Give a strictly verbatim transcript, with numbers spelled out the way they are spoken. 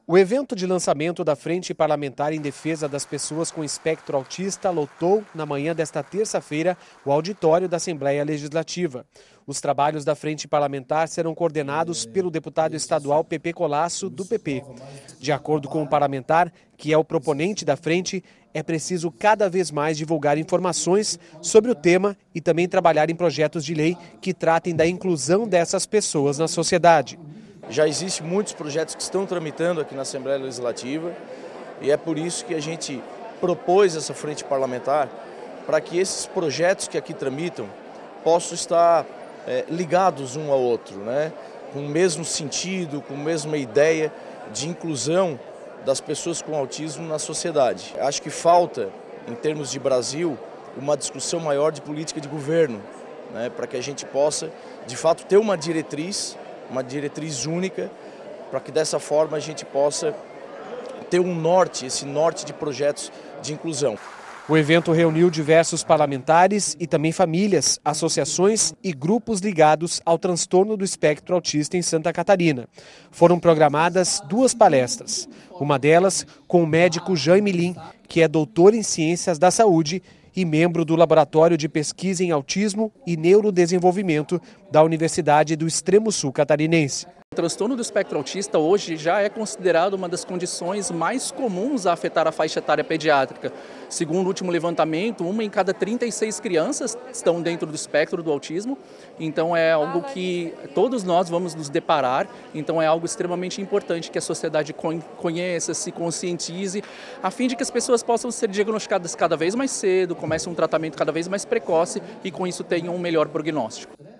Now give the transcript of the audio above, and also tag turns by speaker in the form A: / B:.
A: O evento de lançamento da Frente Parlamentar em Defesa das Pessoas com Espectro Autista lotou, na manhã desta terça-feira, o auditório da Assembleia Legislativa. Os trabalhos da Frente Parlamentar serão coordenados pelo deputado estadual Pepe Colasso, do P P. De acordo com o parlamentar, que é o proponente da frente, é preciso cada vez mais divulgar informações sobre o tema e também trabalhar em projetos de lei que tratem da inclusão dessas pessoas na sociedade.
B: Já existem muitos projetos que estão tramitando aqui na Assembleia Legislativa e é por isso que a gente propôs essa frente parlamentar para que esses projetos que aqui tramitam possam estar é, ligados um ao outro, né? Com o mesmo sentido, com a mesma ideia de inclusão das pessoas com autismo na sociedade. Acho que falta, em termos de Brasil, uma discussão maior de política de governo, né? Para que a gente possa, de fato, ter uma diretriz uma diretriz única, para que dessa forma a gente possa ter um norte, esse norte de projetos de inclusão.
A: O evento reuniu diversos parlamentares e também famílias, associações e grupos ligados ao transtorno do espectro autista em Santa Catarina. Foram programadas duas palestras, uma delas com o médico Jaime Lim, que é doutor em Ciências da Saúde e membro do Laboratório de Pesquisa em Autismo e Neurodesenvolvimento da Universidade do Extremo Sul Catarinense.
C: O transtorno do espectro autista hoje já é considerado uma das condições mais comuns a afetar a faixa etária pediátrica. Segundo o último levantamento, uma em cada trinta e seis crianças estão dentro do espectro do autismo. Então é algo que todos nós vamos nos deparar. Então é algo extremamente importante que a sociedade conheça, se conscientize, a fim de que as pessoas possam ser diagnosticadas cada vez mais cedo, comecem um tratamento cada vez mais precoce e com isso tenham um melhor prognóstico.